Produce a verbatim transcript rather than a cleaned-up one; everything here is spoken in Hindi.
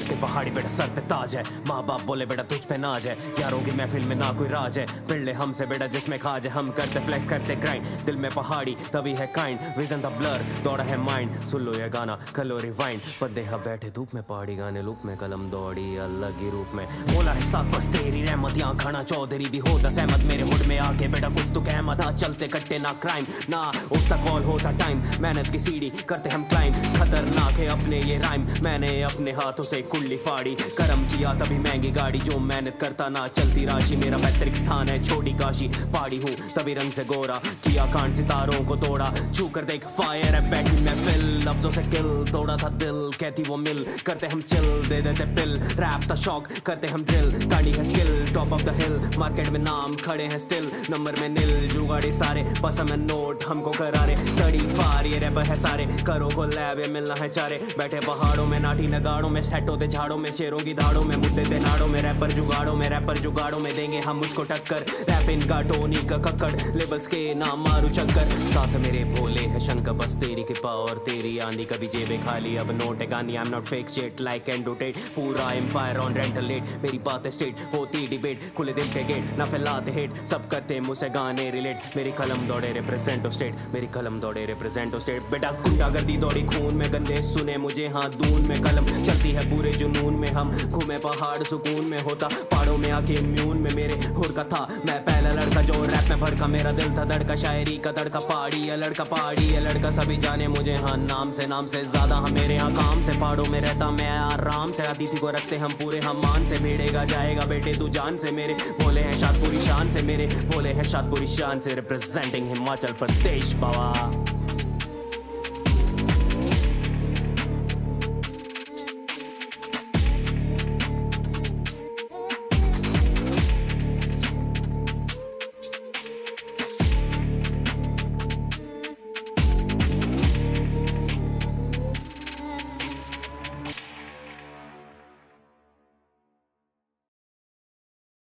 बेटे पहाड़ी बेटा सर पे ताज है, माँ बाप बोले बेटा तुझ पे नाज है, यारों की महफिल में ना कोई राज है, पिल्ले हमसे बेटा जिसमें खाज है, हम करते फ्लेक्स करते ग्राइंड, दिल में पहाड़ी तभी है काइंड, विजन द ब्लर दौड़ा है माइंड, सुन लो ये गाना कर लो रिवाइंड, बंदे हम बैठे धूप में पहाड़ी गाने लूप में, कलम दौड़ी अलग ही रूप में, बोला है साथ बस तेरी रहमत, यहाँ खाना चौधरी भी होता सहमत, मेरे हुड में आके बेटा कुछ तो कहमत, ना चलते कट्टे ना क्राइम ना उठता कॉल होता टाइम, मेहनत की सीढ़ी करते हम क्लाइम, खतरनाक है अपने ये राइम, मैंने अपने हाथों से कुल्ली फाड़ी, करम किया तभी महंगी गाड़ी, जो मेहनत करता ना चलती राशि, मेरा पैतृक स्थान है छोटी काशी, पहाड़ी हूँ तभी रंग से गोरा, किया कांड सितारों को तोड़ा, छू कर देख फायर है बैठी मैं फिल, लफ्जों से किल तोड़ा था दिल, कहती वो मिल करते हम चिल, दे देते पिल, रैप था शौक करते हम ड्रिल, गाड़ी है skill top of the hill, market में नाम खड़े हैं स्टिल, नंबर में नील जुगाड़ी सारे बस हमें नोट हमको करारे, तड़ी पार ये रैपर है सारे, करो को लैब ये मिलना है चारे, बैठे पहाड़ों में नाटी नगाड़ों में, सेट होते झाड़ों में, शेरों की धाड़ों में, मुद्दे ते नाड़ों में, रैपर जुगाड़ों में, रैपर जुगाड़ों में, देंगे हम मुझको टक्कर, रैप इनका टोनी का कक्कड़, लेबल्स के नाम मारू चक्कर, साथ मेरे भोले है शंकर, बस तेरी कृपा और तेरी आंधी, कभी जेबे खाली अब नोट है गानी, I am not fake shit like and rotate, पूरा एम्पायर ऑन रेंटल लेट, मेरी बात है स्टेट होती डिबेट, खुले दिल के गेट ना फैलाते हेट, सब करते मुझसे गाने रिलेट, मेरी कलम दौड़े रिप्रेजेंट स्टेट, मेरी कलम दौड़े रिप्रेजेंट स्टेट, बेटा गुंडागर्दी दौड़ी खून में, गंदे सुने मुझे हाँ दून में, कलम चलती है पूरे जुनून में, हम घूमे पहाड़ सुकून में, होता पहाड़ों में आके इम्यून में, मेरे हुर का था मैं पहला लड़का जो रैप में भड़का, मेरा दिल था धड़का, शायरी का तड़का, पहाड़ी है लड़का पहाड़ी है लड़का, सभी जाने मुझे हाँ नाम से, नाम से ज्यादा हम मेरे यहाँ काम से, पहाड़ों में रहता मैं आराम से, अतिथि को रखते हम पूरे हम मान से, भिड़ेगा जाएगा बेटे तू जान से, मेरे भोले हैं शादपुरी शान से, मेरे भोले हैं शादपुरी शान से, रिप्रेजेंटिंग हिमाचल प्रदेश बाबा।